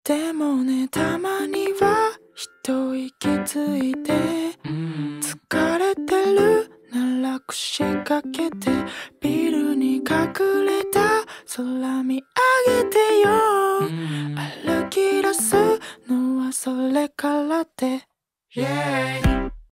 でもねたまには一息ついて疲れてるなら腰掛けてビルに隠れた空見上げてよ歩き出すのはそれからって Yeah